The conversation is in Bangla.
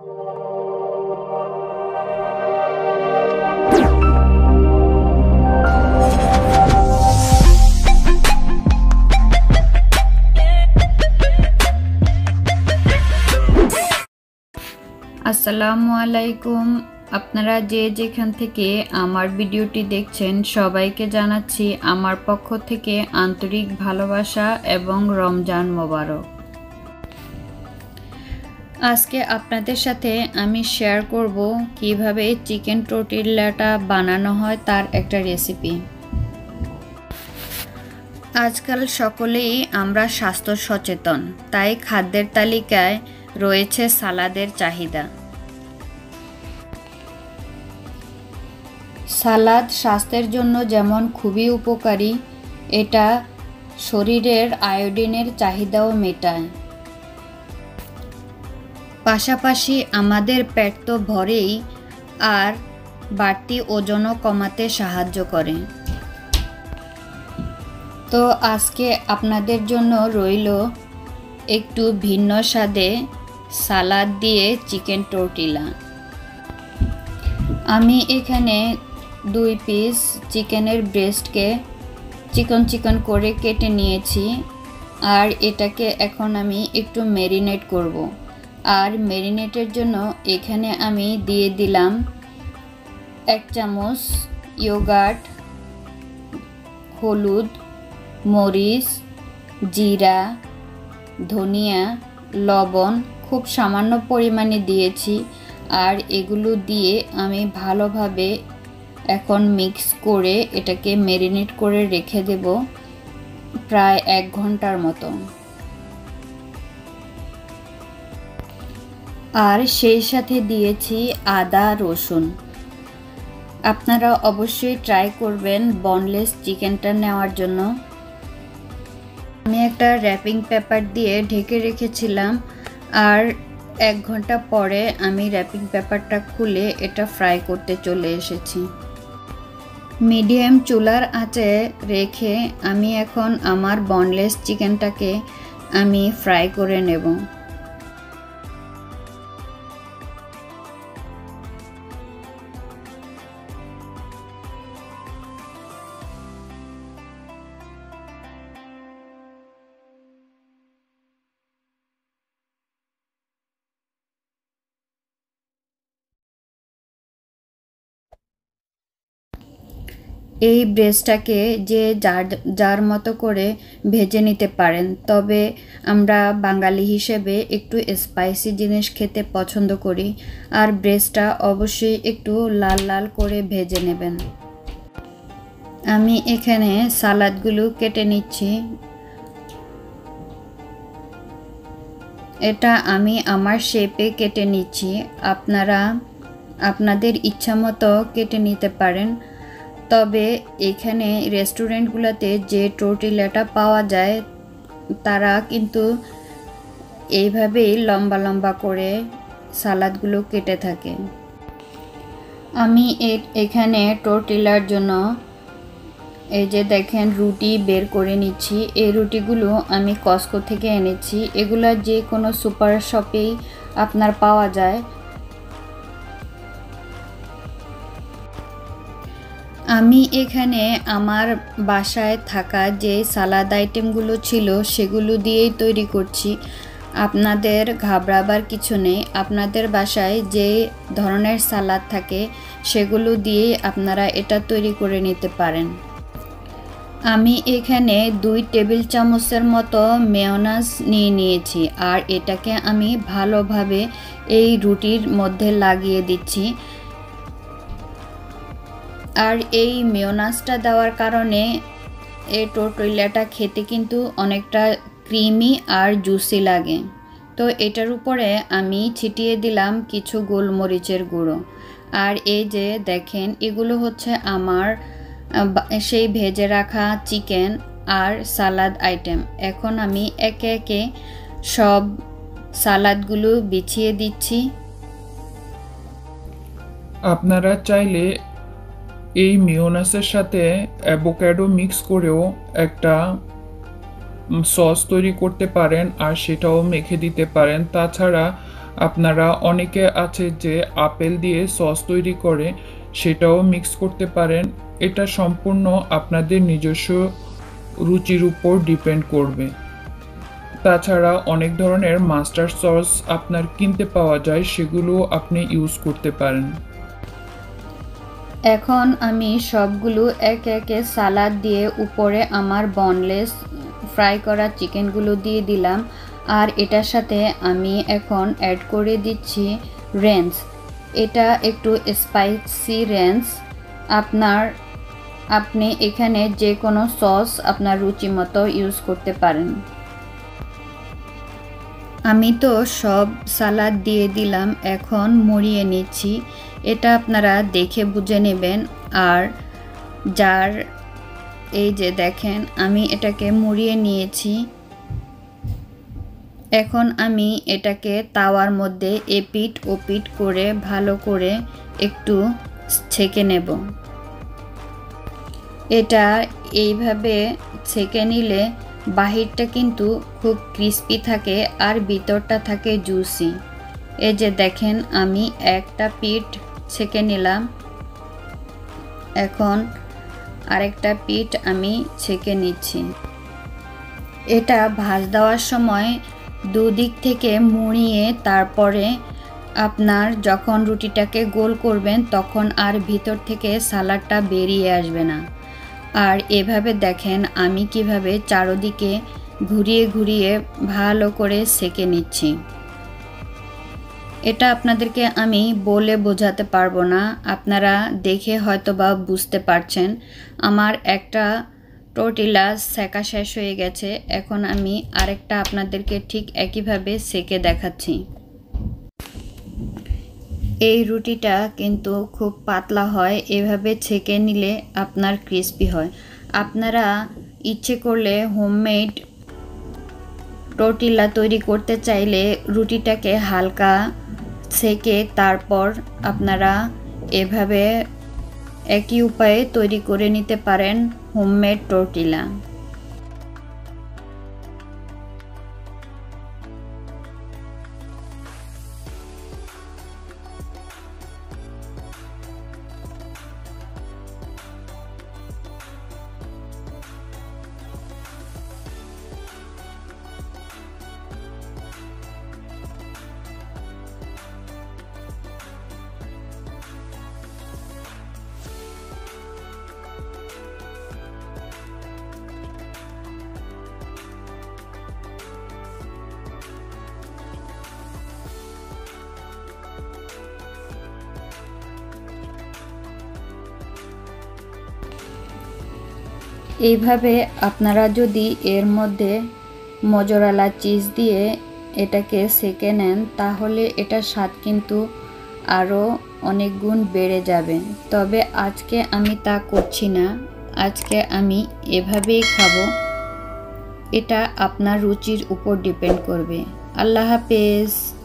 আসসালামু আলাইকুম। আপনারা যে যেখান থেকে আমার ভিডিওটি দেখছেন সবাইকে জানাচ্ছি আমার পক্ষ থেকে আন্তরিক ভালোবাসা এবং রমজান মোবারক। আজকে আপনাদের সাথে আমি শেয়ার করব কিভাবে চিকেন টর্টিল্লাটা বানানো হয় তার একটা রেসিপি। আজকাল সকলেই আমরা স্বাস্থ্য সচেতন, তাই খাদ্যের তালিকায় রয়েছে সালাদের চাহিদা। সালাদ স্বাস্থ্যের জন্য যেমন খুবই উপকারী, এটা শরীরের আয়োডিনের চাহিদাও মেটায়। পাশাপাশি আমাদের পেট তো ভরেই, আর বাড়তি ওজনও কমাতে সাহায্য করে। তো আজকে আপনাদের জন্য রইল একটু ভিন্ন স্বাদে সালাদ দিয়ে চিকেন টর্টিলা। আমি এখানে 2 পিস চিকেনের ব্রেস্টকে চিকন করে কেটে নিয়েছি, আর এটাকে এখন আমি একটু ম্যারিনেট করব। আর ম্যারিনেটের জন্য এখানে আমি দিয়ে দিলাম 1 চামচ ইয়োগার্ট, হলুদ, মরিচ, জিরা, ধনিয়া, লবণ খুব সামান্য পরিমাণে দিয়েছি। আর এগুলো দিয়ে আমি ভালোভাবে এখন মিক্স করে এটাকে ম্যারিনেট করে রেখে দেব প্রায় 1 ঘন্টার মতো। আর সেই সাথে দিয়েছি আদা রসুন। আপনারা অবশ্যই ট্রাই করবেন বনলেস চিকেনটা নেওয়ার জন্য। আমি একটা র্যাপিং পেপার দিয়ে ঢেকে রেখেছিলাম, আর 1 ঘন্টা পরে আমি র্যাপিং পেপারটা খুলে এটা ফ্রাই করতে চলে এসেছি। মিডিয়াম চুলার আঁচে রেখে আমি এখন আমার বনলেস চিকেনটাকে আমি ফ্রাই করে নেব। এই ব্রেস্টটাকে যে যার মতো করে ভেজে নিতে পারেন, তবে আমরা বাঙালি হিসেবে একটু স্পাইসি জিনিস খেতে পছন্দ করি, আর ব্রেস্টটা অবশ্যই একটু লাল লাল করে ভেজে নেবেন। আমি এখানে সালাদগুলো কেটে নিচ্ছি। এটা আমি আমার শেপে কেটে নিচ্ছি, আপনারা আপনাদের ইচ্ছা মতো কেটে নিতে পারেন। তবে এখানে রেস্টুরেন্টগুলোতে যে টর্টিলাটা পাওয়া যায় তারা কিন্তু এইভাবেই লম্বা লম্বা করে সালাদগুলো কেটে থাকে। আমি এখানে টর্টিলার জন্য এই যে দেখেন রুটি বের করে নিচ্ছি। এই রুটিগুলো আমি কস্কো থেকে এনেছি, এগুলা যে কোনো সুপার শপেই আপনার পাওয়া যায়। আমি এখানে আমার বাসায় থাকা যে সালাদ আইটেমগুলো ছিল সেগুলো দিয়েই তৈরি করছি। আপনাদের ঘাবড়াবার কিছু নেই, আপনাদের বাসায় যে ধরনের সালাদ থাকে সেগুলো দিয়েই আপনারা এটা তৈরি করে নিতে পারেন। আমি এখানে 2 টেবিল চামচের মতো মেয়োনেজ নিয়ে নিয়েছি, আর এটাকে আমি ভালোভাবে এই রুটির মধ্যে লাগিয়ে দিচ্ছি। আর এই মেয়োনেজটা দেওয়ার কারণে এই টর্টিলাটা খেতে কিন্তু অনেকটা ক্রিমি আর জুসি লাগে। তো এটার উপরে আমি ছিটিয়ে দিলাম কিছু গোলমরিচের গুঁড়ো। আর এই যে দেখেন এগুলো হচ্ছে আমার সেই ভেজে রাখা চিকেন আর সালাদ আইটেম। এখন আমি একে একে সব সালাদগুলো বিছিয়ে দিচ্ছি। আপনারা চাইলে এই মেয়োনেজের সাথে অ্যাভোকাডো মিক্স করেও একটা সস তৈরি করতে পারেন, আর সেটাও মেখে দিতে পারেন। তাছাড়া আপনারা অনেকে আছে যে আপেল দিয়ে সস তৈরি করে, সেটাও মিক্স করতে পারেন। এটা সম্পূর্ণ আপনাদের নিজস্ব রুচির উপর ডিপেন্ড করবে। তাছাড়া অনেক ধরনের মাস্টার্ড সস আপনার কিনতে পাওয়া যায়, সেগুলো আপনি ইউজ করতে পারেন। এখন আমি সবগুলো একে একে সালাদ দিয়ে উপরে আমার বনলেস ফ্রাই করা চিকেনগুলো দিয়ে দিলাম। আর এটার সাথে আমি এখন অ্যাড করে দিচ্ছি রেঞ্জ। এটা একটু স্পাইসি রেঞ্জ। আপনি এখানে যে কোনো সস আপনার রুচি মতো ইউজ করতে পারেন। আমি তো সব সালাদ দিয়ে দিলাম, এখন মুড়িয়ে নিচ্ছি। এটা আপনারা দেখে বুঝে নেবেন। আর এই যে দেখেন আমি এটাকে মুড়িয়ে নিয়েছি। এখন আমি এটাকে তাওয়ার মধ্যে এপিট ওপিট করে ভালো করে একটু ছেঁকে নেব। এটা এইভাবে ছেঁকে নিলে বাহিরটা কিন্তু খুব ক্রিস্পি থাকে আর ভিতরটা থাকে জুসি। এই যে দেখেন আমি একটা পিঠ ছেঁকে নিলাম, এখন আরেকটা পিঠ আমি ছেঁকে নিচ্ছি। এটা ভাঁজ দেওয়ার সময় দুদিক থেকে মুড়িয়ে তারপরে আপনার যখন রুটিটাকে গোল করবেন তখন আর ভিতর থেকে সালাডটা বেরিয়ে আসবে না। আর এভাবে দেখেন আমি কিভাবে চারদিকে ঘুরিয়ে ঘুরিয়ে ভালো করে সেঁকে নিচ্ছি। এটা আপনাদেরকে আমি বলে বোঝাতে পারবো না, আপনারা দেখে হয়তো বা বুঝতে পারছেন। আমার একটা টর্টিলা সেকা শেষ হয়ে গেছে, এখন আমি আরেকটা আপনাদেরকে ঠিক একইভাবে সেঁকে দেখাচ্ছি। এই রুটিটা কিন্তু খুব পাতলা হয়, এভাবে ছেঁকে নিলে আপনার ক্রিস্পি হয়। আপনারা ইচ্ছে করলে হোমমেড টর্টিলা তৈরি করতে চাইলে রুটিটাকে হালকা ছেঁকে তারপর আপনারা এভাবে একই উপায়ে তৈরি করে নিতে পারেন হোমমেড টর্টিলা। এইভাবে আপনারা যদি এর মধ্যে মোজরেলা চিজ দিয়ে এটাকে সেঁকে নেন তাহলে এটার স্বাদ কিন্তু আরও অনেক গুণ বেড়ে যাবে। তবে আজকে আমি তা করছি না, আজকে আমি এভাবেই খাবো। এটা আপনার রুচির উপর ডিপেন্ড করবে। আল্লাহ হাফেজ।